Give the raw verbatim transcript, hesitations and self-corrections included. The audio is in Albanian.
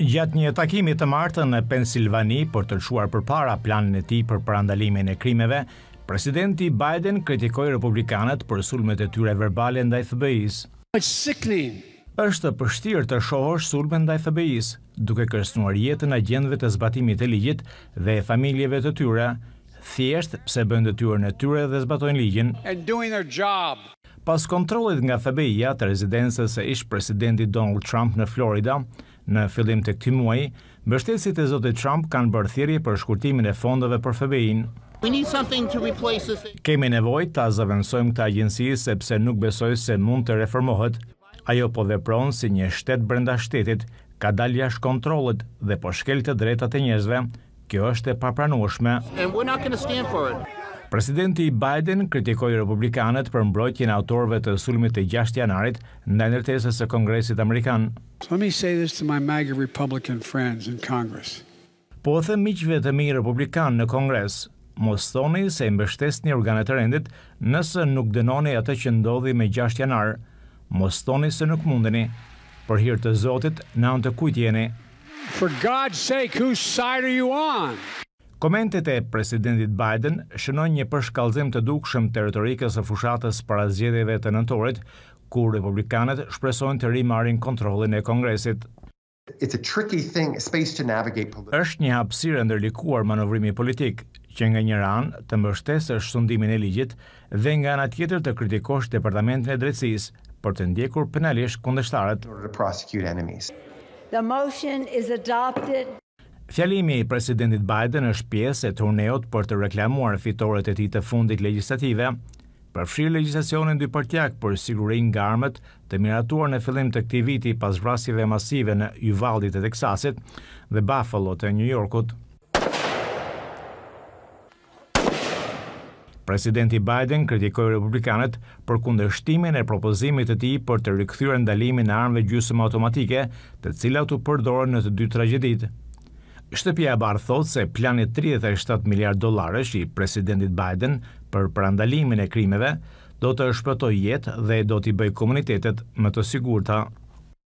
Gjatë një takimi të martën në Pensilvani për të lëshuar përpara planin e tij për parandalimin e krimeve, Presidenti Biden kritikoi republikanët për sulmet e tyre verbale ndaj F B I-s. Është vështirë të shohësh sulme ndaj F B I-s, duke kërcënuar jetën agjentëve të zbatimit të ligjit dhe e familjeve të tyre, thjesht pse bëjnë detyrën e tyre dhe zbatojnë ligjin. Pas kontrollit nga F B I-ja të rezidencës së ish-Presidentit Donald Trump në Florida, në fillim të këtij muaji, mbështetësit e Zotit Trump kanë bërë thirrje për shkurtimin e fondeve për F B I-n. Kemi nevojë ta zëvendësojmë këtë agjenci sepse nuk besoj se mund të reformohet. Ajo po vepron si një shtet brenda shtetit, ka dalë jashtë kontrollit dhe po shkel të drejtat e njerëzve. Kjo është e papranueshme. Presidenti Biden kritikoi republikanët për mbrojtjen e autorëve të sulmit të gjashtë janarit ndaj ndërtesës së Kongresit amerikan. Let me say this to my MAGA Republican friends in Congress. Po u them miqve të mi republikan në Kongres, mos thoni se mbështesni organet të rendit nëse nuk dënoni atë që ndodhi me gjashtë janar. Mos thoni se nuk mundeni. Për hir të Zotit, në anë të kujt jeni? For God's sake, whose side are you on? Komentet e presidentit Biden shënojnë një përshkallëzim të dukshëm të retorikës së fushatës para zgjedhjeve të nëntorit, ku republikanët shpresojnë të rimarrin kontrollin e Kongresit. It's a tricky thing, a space to navigate politically. Është një hapësirë ndërlikuar manovrimi politik, që nga një anë të mbështesësh sundimin e ligjit dhe nga ana tjetër të kritikosh Departamentin e Drejtësisë për të ndjekur penalisht kundërshtarët. The motion is adopted. Fjalimi i presidentit Biden është pjesë e turneut për të reklamuar fitoret e tij të fundit legjislative, përfshirë legjislacionin dypartjak për sigurinë nga armët të miratuar në fillim të këtij viti pas vrasjeve masive në Uvalde të Teksasit dhe Buffalo të New Yorkut. Presidenti Biden kritikoi republikanët për kundërshtimin e propozimit të tij për të rikthyer ndalimin e armëve gjysmë automatike, të cilat u përdoren në të dy tragjeditë. Shtëpia e Bardhë thotë se plani tridhjetë e shtatë miliardë dollarësh i presidentit Biden për parandalimin e krimeve do të shpëtojë jetë dhe do t'i bëjë komunitetet më të sigurta.